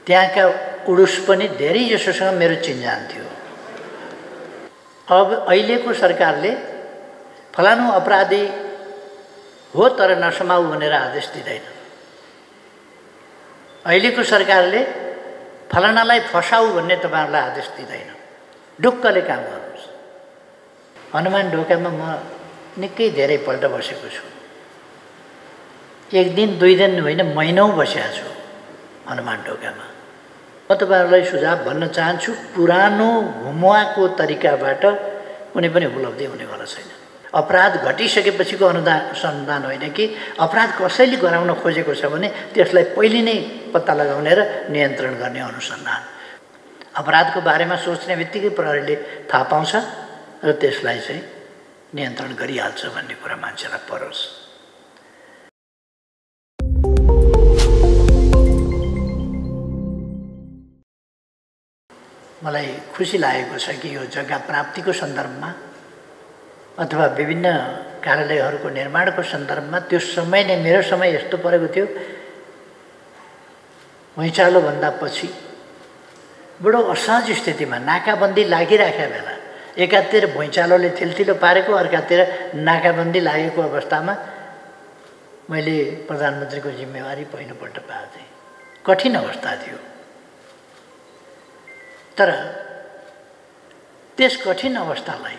त्यहाँका उडुस पनि धेरैजसोसँग मेरो चिन्जान थियो। अब अहिलेको सरकारले फलानु अपराधी हो तर नसमाऊ भनेर आदेश दिँदैन। अहिलेको सरकारले फलानालाई फसाऊ भन्ने तपाईहरुलाई आदेश दिँदैन। ढुक्कले काम गर्नुस्। हनुमान ढोकामा म निकै धेरै पल्ट बसेको छु। एक दिन दुई दिन होइन महिनौं बसेको छु हनुमान ढोकामा। म तपाईहरुलाई सुझाव भन्न चाहन्छु, पुरानो घुमुवाको तरिकाबाट कुनै पनि उपलब्धि हुनेवाला छैन। अपराध घटिसकेपछिको अनुसन्धान होइन कि अपराध कसैले गराउन खोजेको छ भने त्यसलाई पहिले नै पत्ता लगाउने र नियन्त्रण गर्ने अनुसन्धान। अपराधको बारेमा सोच्ने बित्तिकै प्रहरीले थाहा पाउँछ र त्यसलाई चाहिँ नियन्त्रण गरिहाल्छ भन्ने कुरा मान्छेलाई परोस्। मलाई खुसी लागेको छ कि यो जग्गा प्राप्तिको सन्दर्भमा अथवा विभिन्न कार्यालयहरूको निर्माणको सन्दर्भमा त्यो समय नै मेरो समय यस्तो परेको थियो, भुइँचालो भन्दा पछि बडो असहज स्थितिमा नाकाबन्दी लागिराखेको बेला, एकातिर भुइँचालोले थिलथिलो पारेको, अर्कातिर नाकाबन्दी लागेको अवस्थामा मैले प्रधानमन्त्रीको जिम्मेवारी पहिलोपल्ट पाएको थिएँ। कठिन अवस्था थियो, तर त्यस कठिन अवस्थालाई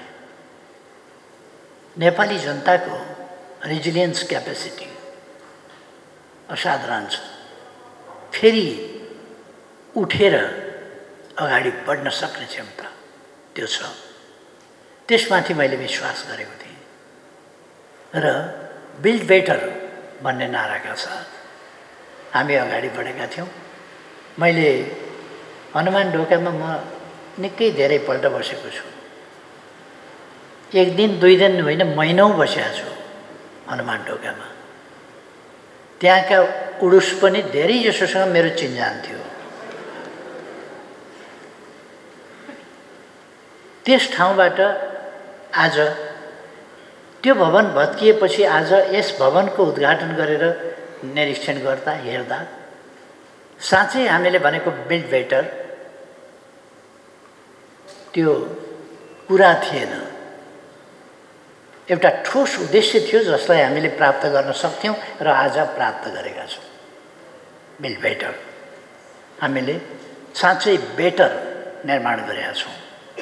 नेपाली जनताको रेजिलियन्स क्यापेसिटी असाधारण छ। फेरि उठेर अगाडि बढ्न सक्ने क्षमता त्यो छ। त्यसमाथि मैले विश्वास गरेको थिएँ र बिल्ड बेटर भन्ने नाराका साथ हामी अगाडि बढेका थियौँ। मैले हनुमान ढोकामा म निकै धेरै पल्ट बसेको छु। एक दिन दुई दिन होइन महिनौं बसेको छु हनुमान ढोकामा। त्यहाँका उडुस पनि धेरैजसोसँग मेरो चिन्जान थियो। त्यस ठाउँबाट आज त्यो भवन भत्किएपछि आज यस भवनको उद्घाटन गरेर निरीक्षण गर्दा हेर्दा साँच्चै हामीले भनेको बिल्ड बेटर त्यो पुरा थिएन। एउटा ठोस उद्देश्य थियो जसलाई हामीले प्राप्त गर्न सक्थ्यौं र आज प्राप्त गरेका छौं। बिल्ड बेटर हामीले साँच्चै बेटर निर्माण गरेका छौं।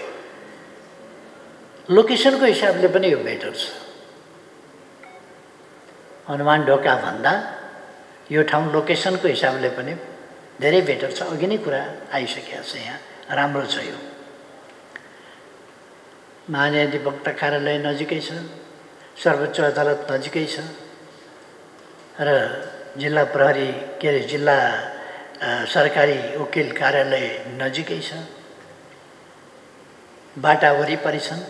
लोकेसनको हिसाबले पनि यो बेटर छ। हनुमान ढोका भन्दा यो ठाउँ लोकेसनको हिसाबले पनि धेरै बेटर छ। अघि नै कुरा आइसकेको छ, यहाँ राम्रो छ। यो महान्यायाधिवक्ता कार्यालय नजिकै छ, सर्वोच्च अदालत नजिकै छ र जिल्ला प्रहरी जिल्ला सरकारी वकिल कार्यालय नजिकै छ। बाटा वरिपरि छन्।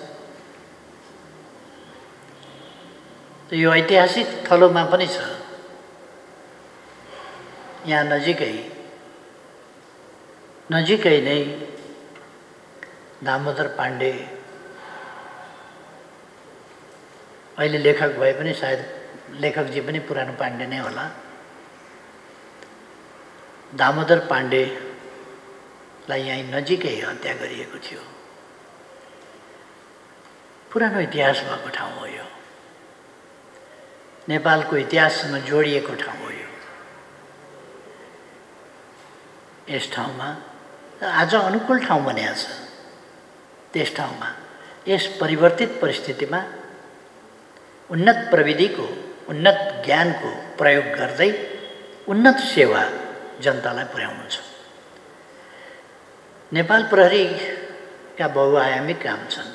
यो ऐतिहासिक थलोमा पनि छ। यहाँ नजिकै नै दामोदर पाण्डे अहिले लेखक भए पनि सायद लेखकजी पनि पुरानो पाण्डे नै होला। दामोदर पाण्डेलाई यहीँ नजिकै हत्या गरिएको थियो। पुरानो इतिहास भएको ठाउँ हो यो। नेपालको इतिहाससँग जोडिएको ठाउँ हो यो। यस ठाउँमा आज अनुकूल ठाउँ बनेको छ। त्यस ठाउँमा यस परिवर्तित परिस्थितिमा उन्नत प्रविधिको, उन्नत ज्ञानको प्रयोग गर्दै उन्नत सेवा जनतालाई पुर्याउनु छ। नेपाल प्रहरीका बहुआयामी काम छन्।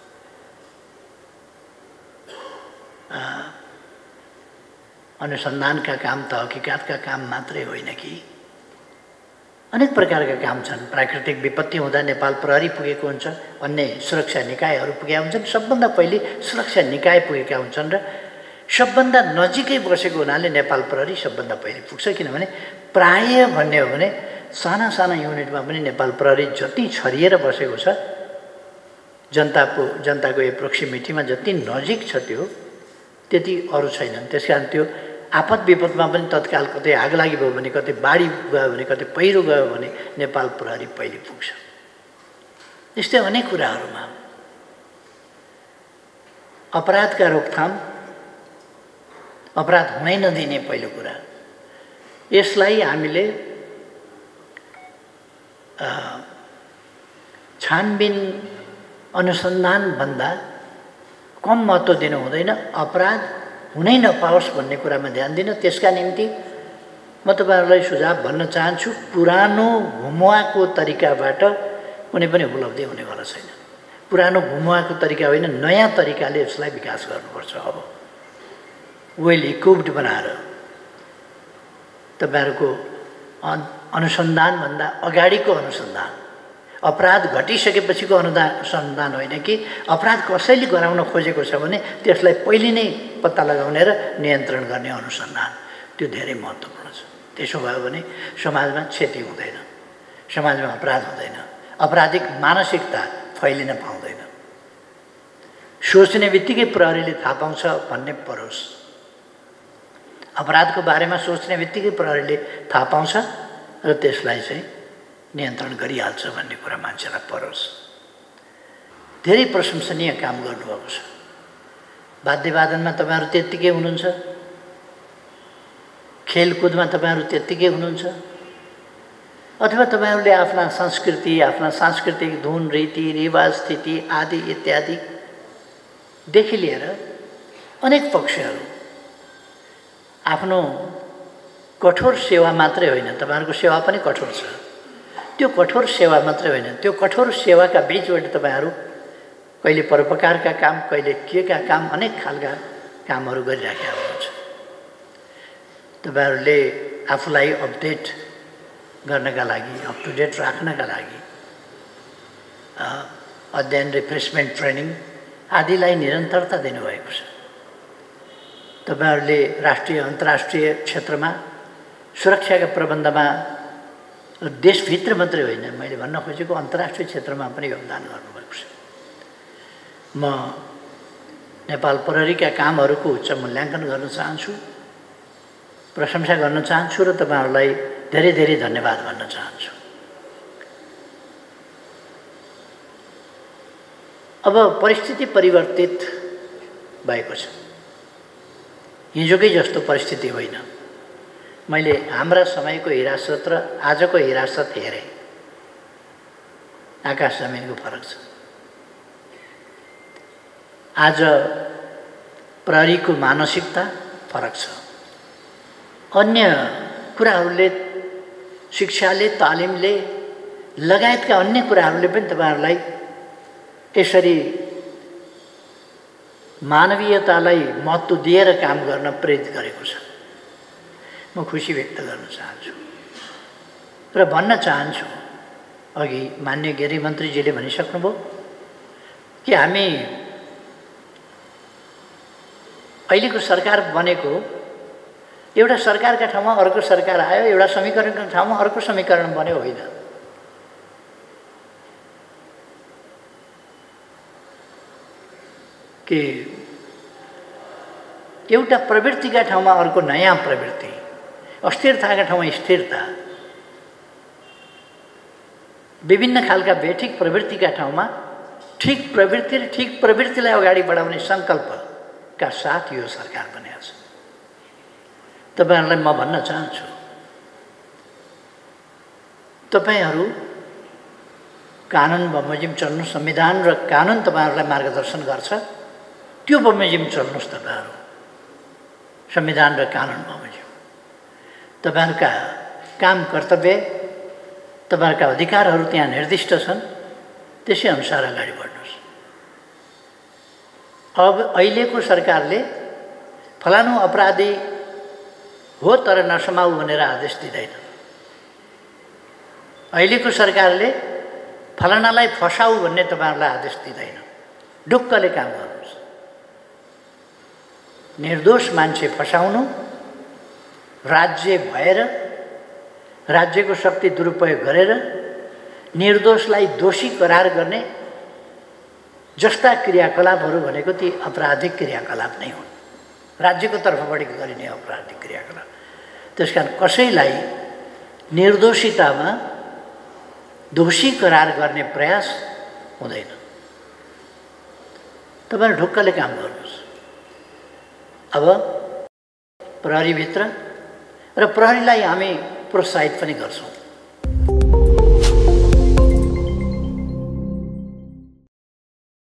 अनुसन्धानका काम, तहकीकातका काम मात्रै होइन कि अनेक प्रकारका काम छन्। प्राकृतिक विपत्ति हुँदा नेपाल प्रहरी पुगेको हुन्छ, अन्य सुरक्षा निकायहरू पुगेका हुन्छन्। सबभन्दा पहिले सुरक्षा निकाय पुगेका हुन्छन् र सबभन्दा नजिकै बसेको हुनाले नेपाल प्रहरी सबभन्दा पहिले पुग्छ। किनभने प्राय भन्ने हो भने साना साना युनिटमा पनि नेपाल प्रहरी जति छरिएर बसेको छ, जनताको यो प्रोक्सिमिटीमा जति नजिक छ त्यो त्यति अरू छैनन्। त्यसकारण त्यो आपद विपदमा पनि तत्काल कतै आगलागी भयो भने, कतै बाढी गयो भने, कतै पहिरो गयो भने नेपाल प्रहरी पहिले पुग्छ। यस्तै अनेक कुराहरूमा अपराधका रोकथाम, अपराध हुनै नदिने पहिलो कुरा, यसलाई हामीले छानबिन अनुसन्धानभन्दा कम महत्त्व दिनु हुँदैन। अपराध हुनै नपाओस् भन्ने कुरामा ध्यान दिन। त्यसका निम्ति म तपाईहरुलाई सुझाव भन्न चाहन्छु, पुरानो घुमुवाको तरिकाबाट कुनै पनि उपलब्धि हुनेवाला छैन। पुरानो घुमुवाको तरिका होइन, नयाँ तरिकाले यसलाई विकास गर्नुपर्छ। अब वेल इक्विप्ड बनाएर तपाईहरुको अनुसन्धानभन्दा अगाडिको अनुसन्धान, अपराध घटिसकेपछिको अनुसन्धान होइन कि अपराध कसैले गराउन खोजेको छ भने त्यसलाई पहिले नै पत्ता लगाउने र नियन्त्रण गर्ने अनुसन्धान, त्यो धेरै महत्त्वपूर्ण छ। त्यसो भयो भने समाजमा क्षति हुँदैन, समाजमा अपराध हुँदैन, आपराधिक मानसिकता फैलिन पाउँदैन। सोच्ने बित्तिकै प्रहरीले थाहा पाउँछ भन्ने परोस्, अपराधको बारेमा सोच्ने बित्तिकै प्रहरीले थाहा पाउँछ र त्यसलाई चाहिँ नियन्त्रण गरिहाल्छ भन्ने कुरा मान्छेलाई परोस्। धेरै प्रशंसनीय काम गर्नुभएको छ। वाद्यवादनमा तपाईहरु त्यत्तिकै हुनुहुन्छ, खेलकुदमा तपाईहरु त्यत्तिकै हुनुहुन्छ, अथवा तपाईहरुले आफ्ना संस्कृति, आफ्ना सांस्कृतिक धुन, रीति रिवाज, स्थिति आदि इत्यादि देखि लिएर अनेक पक्षहरू आफ्नो कठोर सेवा मात्रै होइन, तपाईहरुको सेवा पनि कठोर छ, त्यो कठोर सेवा मात्रै होइन, त्यो कठोर सेवाका बीचबाट तपाईहरु कहिले परोपकारका काम, कहिले केका काम, अनेक खालका कामहरू गरिराखेका हुनुहुन्छ। तपाईहरुले आफूलाई अपडेट गर्नका लागि, अप टु डेट राख्नका लागि अध्ययन, रिफ्रेसमेन्ट, ट्रेनिङ आदिलाई निरन्तरता दिनुभएको छ। तपाईहरुले राष्ट्रिय अन्तर्राष्ट्रिय क्षेत्रमा सुरक्षाका प्रबन्धमा देशभित्र मात्रै होइन, मैले भन्न खोजेको अन्तर्राष्ट्रिय क्षेत्रमा पनि योगदान गर्नुभएको छ। म नेपाल प्रहरीका कामहरूको उच्च मूल्याङ्कन गर्न चाहन्छु, प्रशंसा गर्न चाहन्छु र तपाईहरुलाई धेरै धेरै धन्यवाद भन्न चाहन्छु। अब परिस्थिति परिवर्तित भएको छ, हिजोकै जस्तो परिस्थिति होइन। मैले हाम्रा समयको हिरासत र आजको हिरासत हेरेँ, आकाश जमिनको फरक छ। आज प्रहरीको मानसिकता फरक छ। अन्य कुराहरूले, शिक्षाले, तालिमले लगायतका अन्य कुराहरूले पनि तपाईहरुलाई यसरी मानवीयतालाई महत्त्व दिएर काम गर्न प्रेरित गरेको छ। म खुसी व्यक्त गर्न चाहन्छु र भन्न चाहन्छु, अघि माननीय गृहमन्त्रीजीले भनिसक्नुभयो कि हामी अहिलेको सरकार बनेको, एउटा सरकारका ठाउँमा अर्को सरकार आयो, एउटा समीकरणको ठाउँमा अर्को समीकरण बन्यो होइन। कि एउटा प्रवृत्तिका ठाउँमा अर्को नयाँ प्रवृत्ति, अस्थिरताका ठाउँमा स्थिरता, विभिन्न खालका बेठिक प्रवृत्तिका ठाउँमा ठिक प्रवृत्ति र ठिक प्रवृत्तिलाई अगाडि बढाउने सङ्कल्पका साथ यो सरकार बनेको छ। तपाईहरुलाई म भन्न चाहन्छु, तपाईहरु कानुन बमोजिम चल्नु, संविधान र कानुन तपाईहरुलाई मार्गदर्शन गर्छ, त्यो बमोजिम चल्नुस्। तपाईहरु संविधान र कानुन बमोजिम, तपाईहरुका काम कर्तव्य, तपाईहरुका अधिकारहरू त्यहाँ निर्दिष्ट छन्, त्यसै अनुसार अगाडि बढ्नुस्। अब अहिलेको सरकारले फलानु अपराधी हो तर नसमाऊ भनेर आदेश दिँदैन। अहिलेको सरकारले फलानालाई फसाऊ भन्ने तपाईहरुलाई आदेश दिँदैन। ढुक्कले काम गर्नुस्। निर्दोष मान्छे फसाउनु, राज्य भएर राज्यको शक्ति दुरुपयोग गरेर निर्दोषलाई दोषी करार गर्ने जस्ता क्रियाकलापहरू भनेको ती आपराधिक क्रियाकलाप नै हुन्। राज्यको तर्फबाट गरिने अपराधिक क्रियाकलाप। त्यसकारण कसैलाई निर्दोषितामा दोषी करार गर्ने प्रयास हुँदैन। तपाईहरु ढुक्कले काम गर्नुहोस्। अब प्रहरीभित्र र प्रहरीलाई हामी प्रोत्साहित पनि गर्छौँ।